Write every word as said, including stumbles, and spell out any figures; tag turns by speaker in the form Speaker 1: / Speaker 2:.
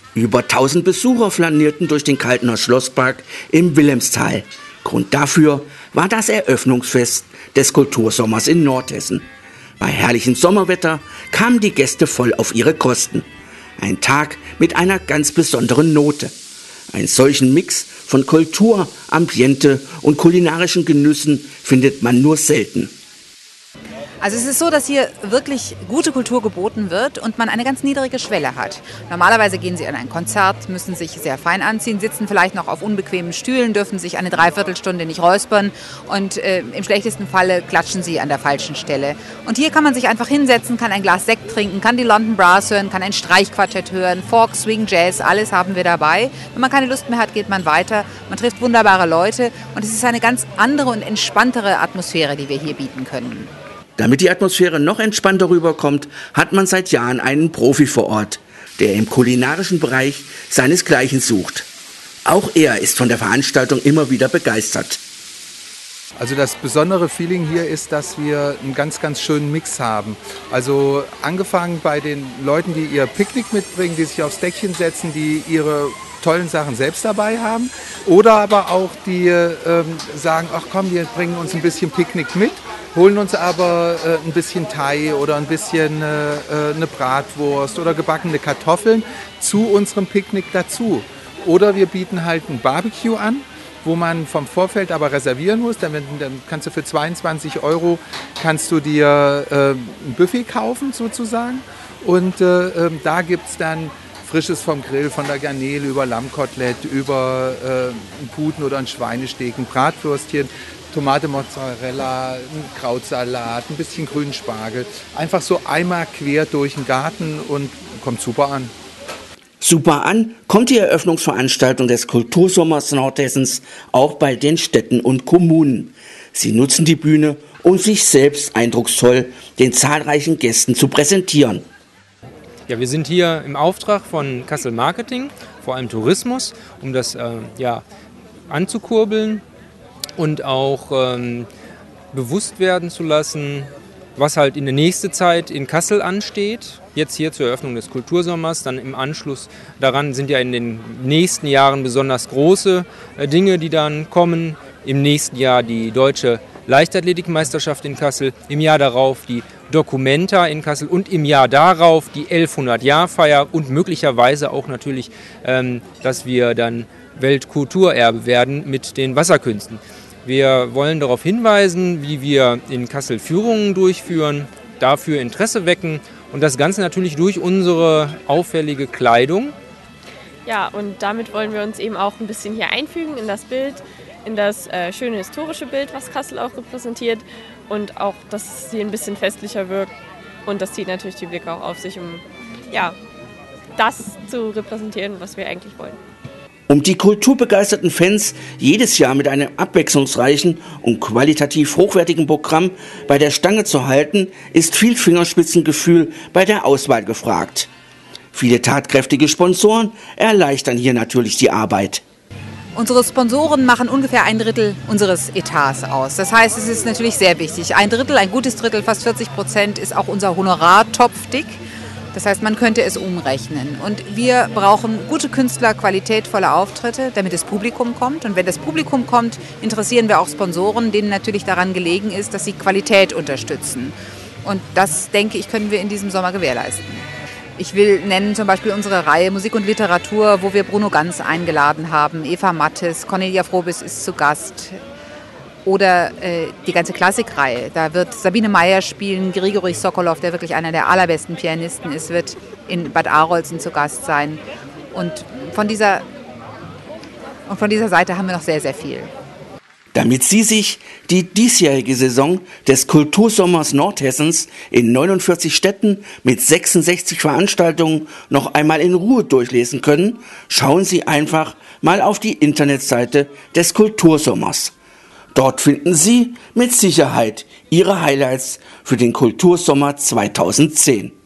Speaker 1: Über tausend Besucher flanierten durch den Kaltener Schlosspark im Wilhelmsthal. Grund dafür war das Eröffnungsfest des Kultursommers in Nordhessen. Bei herrlichem Sommerwetter kamen die Gäste voll auf ihre Kosten. Ein Tag mit einer ganz besonderen Note. Einen solchen Mix von Kultur, Ambiente und kulinarischen Genüssen findet man nur selten.
Speaker 2: Also es ist so, dass hier wirklich gute Kultur geboten wird und man eine ganz niedrige Schwelle hat. Normalerweise gehen Sie an ein Konzert, müssen sich sehr fein anziehen, sitzen vielleicht noch auf unbequemen Stühlen, dürfen sich eine Dreiviertelstunde nicht räuspern und äh, im schlechtesten Falle klatschen Sie an der falschen Stelle. Und hier kann man sich einfach hinsetzen, kann ein Glas Sekt trinken, kann die London Brass hören, kann ein Streichquartett hören, Folk, Swing, Jazz, alles haben wir dabei. Wenn man keine Lust mehr hat, geht man weiter, man trifft wunderbare Leute und es ist eine ganz andere und entspanntere Atmosphäre, die wir hier bieten können.
Speaker 1: Damit die Atmosphäre noch entspannter rüberkommt, hat man seit Jahren einen Profi vor Ort, der im kulinarischen Bereich seinesgleichen sucht. Auch er ist von der Veranstaltung immer wieder begeistert.
Speaker 3: Also das besondere Feeling hier ist, dass wir einen ganz, ganz schönen Mix haben. Also angefangen bei den Leuten, die ihr Picknick mitbringen, die sich aufs Deckchen setzen, die ihre tollen Sachen selbst dabei haben. Oder aber auch die ähm, sagen, ach komm, wir bringen uns ein bisschen Picknick mit, holen uns aber äh, ein bisschen Thai oder ein bisschen äh, eine Bratwurst oder gebackene Kartoffeln zu unserem Picknick dazu. Oder wir bieten halt ein Barbecue an, wo man vom Vorfeld aber reservieren muss. Dann, dann kannst du für zweiundzwanzig Euro kannst du dir äh, ein Buffet kaufen sozusagen. Und äh, äh, da gibt es dann Frisches vom Grill, von der Garnele über Lammkotelett, über äh, einen Puten oder einen Schweinesteak, ein Bratwürstchen, Tomate Mozzarella, ein Krautsalat, ein bisschen grünen Spargel. Einfach so einmal quer durch den Garten und kommt super an.
Speaker 1: Super an kommt die Eröffnungsveranstaltung des Kultursommers Nordhessens auch bei den Städten und Kommunen. Sie nutzen die Bühne, um sich selbst eindrucksvoll den zahlreichen Gästen zu präsentieren.
Speaker 4: Ja, wir sind hier im Auftrag von Kassel Marketing, vor allem Tourismus, um das äh, ja, anzukurbeln und auch ähm, bewusst werden zu lassen, was halt in der nächsten Zeit in Kassel ansteht. Jetzt hier zur Eröffnung des Kultursommers, dann im Anschluss daran sind ja in den nächsten Jahren besonders große äh, Dinge, die dann kommen. Im nächsten Jahr die deutsche Leichtathletikmeisterschaft in Kassel, im Jahr darauf die Documenta in Kassel und im Jahr darauf die elfhundert-Jahr-Feier und möglicherweise auch natürlich, ähm, dass wir dann Weltkulturerbe werden mit den Wasserkünsten. Wir wollen darauf hinweisen, wie wir in Kassel Führungen durchführen, dafür Interesse wecken und das Ganze natürlich durch unsere auffällige Kleidung.
Speaker 5: Ja, und damit wollen wir uns eben auch ein bisschen hier einfügen in das Bild, in das äh, schöne historische Bild, was Kassel auch repräsentiert und auch, dass es hier ein bisschen festlicher wirkt und das zieht natürlich die Blicke auch auf sich, um ja, das zu repräsentieren, was wir eigentlich wollen.
Speaker 1: Um die kulturbegeisterten Fans jedes Jahr mit einem abwechslungsreichen und qualitativ hochwertigen Programm bei der Stange zu halten, ist viel Fingerspitzengefühl bei der Auswahl gefragt. Viele tatkräftige Sponsoren erleichtern hier natürlich die Arbeit.
Speaker 2: Unsere Sponsoren machen ungefähr ein Drittel unseres Etats aus. Das heißt, es ist natürlich sehr wichtig. Ein Drittel, ein gutes Drittel, fast vierzig Prozent ist auch unser Honorartopf dick. Das heißt, man könnte es umrechnen. Und wir brauchen gute Künstler, qualitätvolle Auftritte, damit das Publikum kommt. Und wenn das Publikum kommt, interessieren wir auch Sponsoren, denen natürlich daran gelegen ist, dass sie Qualität unterstützen. Und das, denke ich, können wir in diesem Sommer gewährleisten. Ich will nennen zum Beispiel unsere Reihe Musik und Literatur, wo wir Bruno Ganz eingeladen haben, Eva Mattes, Cornelia Frobis ist zu Gast. Oder äh, die ganze Klassikreihe. Da wird Sabine Meyer spielen, Grigori Sokolov, der wirklich einer der allerbesten Pianisten ist, wird in Bad Arolsen zu Gast sein. Und von dieser, und von dieser Seite haben wir noch sehr, sehr viel.
Speaker 1: Damit Sie sich die diesjährige Saison des Kultursommers Nordhessens in neunundvierzig Städten mit sechsundsechzig Veranstaltungen noch einmal in Ruhe durchlesen können, schauen Sie einfach mal auf die Internetseite des Kultursommers. Dort finden Sie mit Sicherheit Ihre Highlights für den Kultursommer zweitausendzehn.